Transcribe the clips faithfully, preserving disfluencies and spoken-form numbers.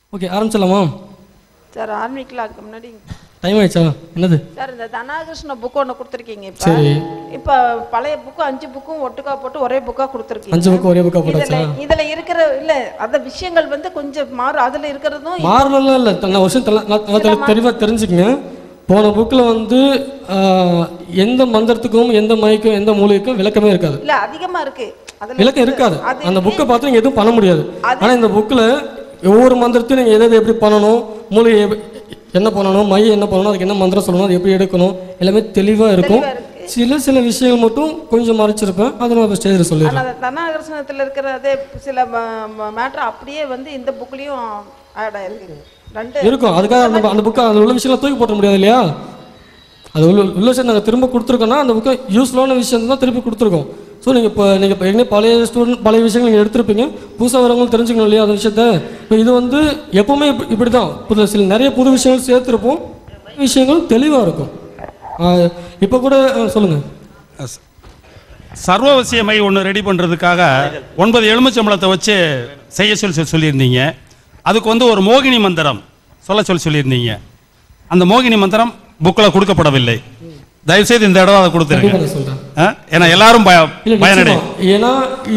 Okay, ஆரம்பிச்சிடலாமா sir? ஆரம்பிக்கலாம்க்கு முன்னாடி time ஆயிடுச்சா? என்னது சார், இந்த தனாகிருஷ்ண புக் ஒன்று கொடுத்துருக்கீங்க. இப்போ சரி, இப்போ பழைய புக்கு அஞ்சு புக்கும் ஒட்டுக்கா போட்டு ஒரே புக்காக கொடுத்துருக்கீங்க. அஞ்சு புக்கு ஒரே புக்காக போட்டாச்சா? இதில் இருக்கிற இல்லை அந்த விஷயங்கள் வந்து கொஞ்சம் மாறும். அதில் இருக்கிறதும் மாறலாம் இல்லை. நான் வருஷம் தெளிவாக தெரிஞ்சுக்கங்க. போன புக்கில் வந்து எந்த மந்திரத்துக்கும் எந்த மைக்கும் எந்த மூலிகைக்கும் விளக்கமே இருக்காது. இல்லை, அதிகமாக இருக்கு விளக்கம் இருக்காது. அந்த புக்கை பார்த்து நீங்கள் எதுவும் பண்ண முடியாது. ஆனால் இந்த புக்கில் ஒவ்வொரு மந்திரத்தையும் நீங்கள் எதை எப்படி பண்ணணும், மூலிகை என்ன பண்ணணும், மை என்ன பண்ணணும், அதுக்கு என்ன மந்திரம் சொல்லணும், அது எப்படி எடுக்கணும், எல்லாமே தெளிவாக இருக்கும். சில சில விஷயங்கள் மட்டும் கொஞ்சம் மறைச்சிருப்பேன். அதை நான் ஸ்டேஜில் சொல்லிடுறேன். தனாகர்ஷணத்தில் இருக்கிற அதே சில மேட்ரு அப்படியே வந்து இந்த புக்லேயும் ஆட் ஆயிருக்கு. ரெண்டு இருக்கும். அதுக்காக அந்த அந்த புக்கை அதில் உள்ள விஷயங்களை தூக்கி போட்ட முடியாது இல்லையா? அது உள்ள உள்ள விஷயம் நாங்கள் திரும்ப கொடுத்துருக்கோன்னா அந்த புக்கை யூஸ்ஃபுல்லான விஷயம் தான் திருப்பி கொடுத்துருக்கோம். ஸோ நீங்கள் இப்போ நீங்கள் இப்போ ஏற்கனவே பழைய ஸ்டூடெண்ட் பழைய விஷயங்கள் நீங்கள் எடுத்துருப்பீங்க. புதுசாக வரவங்களும் தெரிஞ்சுக்கணும் இல்லையா அந்த விஷயத்த. இப்போ இது வந்து எப்போவுமே இப்படி தான், புது சில நிறைய புது விஷயங்கள் சேர்த்துருப்போம், விஷயங்கள் தெளிவாக இருக்கும். இப்போ கூட சொல்லுங்கள். சர்வவசிய மை ஒன்று ரெடி பண்ணுறதுக்காக ஒன்பது எலுமிச்சம்பழத்தை வச்சு செய்ய சொல்லி சொல்லியிருந்தீங்க. அதுக்கு வந்து ஒரு மோகினி மந்திரம் சொல்ல சொல்லி சொல்லியிருந்தீங்க. அந்த மோகினி மந்திரம் புக்கில் கொடுக்கப்படவில்லை. தயவுசெய்து இந்த இடம் அதை கொடுத்துருங்க. ஏன்னா எல்லாரும் பயனடையும். ஏன்னா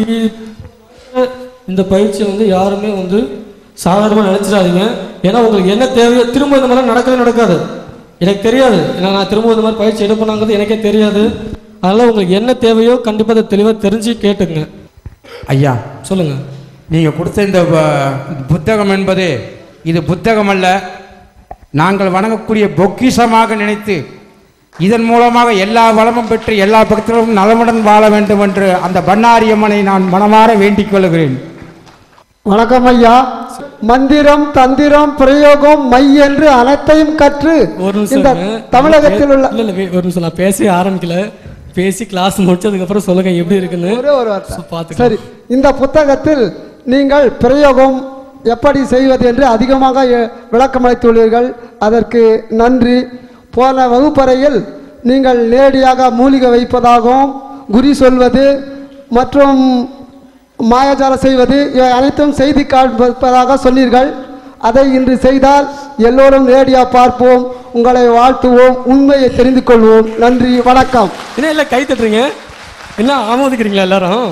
இந்த பயிற்சியை வந்து யாருமே வந்து சாதாரணமாக நினைச்சிடாதீங்க. ஏன்னா உங்களுக்கு என்ன தேவையோ திரும்ப இந்த மாதிரி நடக்கவே நடக்காது. எனக்கு தெரியாது, ஏன்னா நான் திரும்ப இந்த மாதிரி பயிற்சி எடுப்பேனாங்கிறது எனக்கே தெரியாது. அதனால் உங்களுக்கு என்ன தேவையோ கண்டிப்பாக அதை தெளிவாக தெரிஞ்சு கேட்டுங்க. ஐயா சொல்லுங்கள். நீங்கள் கொடுத்த இந்த புத்தகம் என்பது இது புத்தகம் அல்ல, நாங்கள் வணங்கக்கூடிய பொக்கிஷமாக நினைத்து இதன் மூலமாக எல்லா வளமும் பெற்று எல்லா பக்தர்களும் நலமுடன் வாழ வேண்டும் என்று அந்த பண்ணாரியம்மனை நான் மனமாற வேண்டிக் கொள்கிறேன். வணக்கம் ஐயா. மந்திரம், தந்திரம், பிரயோகம், மை என்று அனைத்தையும் கற்று இந்த தமிழகத்தில் உள்ள இல்ல இல்ல ஒரு நிமிஷம், நான் பேசி ஆரம்பிக்கல. பேசி கிளாஸ் முடிச்சதுக்கு அப்புறம் சொல்லுங்க எப்படி இருக்குன்னு. ஒரே ஒரு வார்த்தை. சரி, இந்த புத்தகத்தில் நீங்கள் பிரயோகம் எப்படி செய்வது என்று அதிகமாக விளக்கமளித்துள்ளீர்கள். அதற்கு நன்றி. போன வகுப்பறையில் நீங்கள் நேரடியாக மூலிகை வைப்பதாகவும் குறி சொல்வது மற்றும் மாயாஜாலம் செய்வது இவை அனைத்தும் செய்தி காண்பதாக சொன்னீர்கள். அதை இன்று செய்தால் எல்லோரும் நேரடியாக பார்ப்போம், உங்களை வாழ்த்துவோம், உண்மையை தெரிந்து கொள்வோம். நன்றி, வணக்கம். என்ன இல்லை கை தட்டுறீங்க, என்ன ஆமோதிக்கிறீங்களா எல்லாரும்?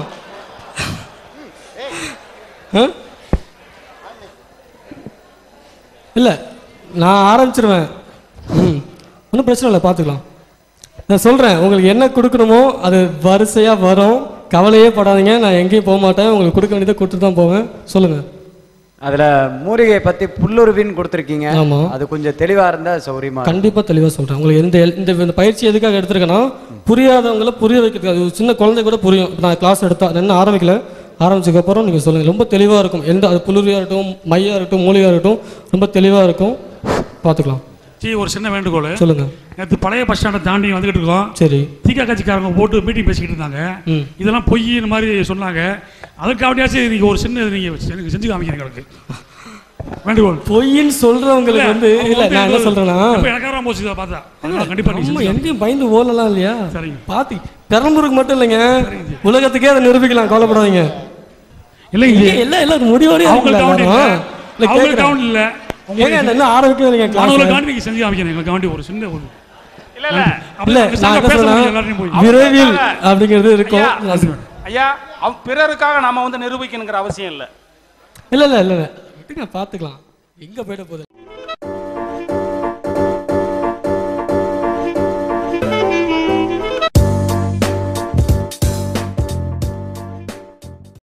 இல்லை நான் ஆரம்பிச்சிருவேன். ம் ஒன்றும் பிரச்சனை இல்லை, பார்த்துக்கலாம். நான் சொல்கிறேன், உங்களுக்கு என்ன கொடுக்கணுமோ அது வரிசையாக வரும், கவலையே படாதீங்க. நான் எங்கேயும் போக மாட்டேன், உங்களுக்கு கொடுக்க வேண்டியதை கொடுத்துட்டு தான் போவேன். சொல்லுங்கள். அதில் மூலிகை பற்றி புல்லுருவின்னு கொடுத்துருக்கீங்க. ஆமாம், அது கொஞ்சம் தெளிவாக இருந்தால் சௌரியமாக. கண்டிப்பாக தெளிவாக சொல்கிறேன். உங்களுக்கு இந்த இந்த பயிற்சி எதுக்காக எடுத்துருக்கேன்னா, புரியாதவங்களை புரிய வைக்கிறதுக்கு. அது சின்ன குழந்தை கூட புரியும். நான் கிளாஸ் எடுத்தா என்ன ஆரம்பிக்கல, ஆரம்பிச்சதுக்கப்புறம் நீங்கள் சொல்லுங்கள். ரொம்ப தெளிவாக இருக்கும். எந்த அது புல்லுருவியாக இருக்கட்டும், மையாக இருக்கட்டும், மூலிகையாக இருக்கட்டும், ரொம்ப தெளிவாக இருக்கும். பார்த்துக்கலாம். சரி, ஒரு சின்ன வேண்டுகோள் சொல்லுங்க. நேற்று பழைய பஸ் ஸ்டாண்டை தாண்டி வந்துகிட்டு இருக்கோம். சரி, தீகா கட்சிக்காரங்க போட்டு மீட்டிங் பேசிக்கிட்டு இருந்தாங்க. இதெல்லாம் பொய் இந்த மாதிரி சொன்னாங்க. அதுக்காகட்டியாச்சும் நீங்கள் ஒரு சின்ன நீங்கள் எனக்கு செஞ்சு காமிக்கிறீங்க. எனக்கு வேண்டுகோள். பொய்ன்னு சொல்றவங்களுக்கு வந்து இல்லை, நான் என்ன சொல்றேன்னா, எனக்காக போச்சு இதை பார்த்தா கண்டிப்பாக நம்ம எங்கேயும் பயந்து ஓடலாம் இல்லையா? சரிங்க, பார்த்து பெரம்பூருக்கு மட்டும் இல்லைங்க, உலகத்துக்கே அதை நிரூபிக்கலாம். கவலைப்படாதீங்க. இல்லை எல்லாம் எல்லாரும் முடிவோடய அவங்க இல்லை ஏங்க என்ன ஆரம்பிக்கவே இல்லைங்க. கிளாஸ்ல காண்பிக்க செஞ்சு காமிக்கிறேன். எங்களுக்கு காண்டி ஒரு சின்ன ஒரு இல்ல இல்ல இல்ல நான் என்ன சொல்றேன், விரைவில் அப்படிங்கிறது இருக்கும். ஐயா, பிறருக்காக நாம வந்து நிரூபிக்கணுங்கிற அவசியம் இல்லை. இல்ல இல்ல இல்ல விட்டுங்க, பார்த்துக்கலாம். எங்க போயிட போகுது.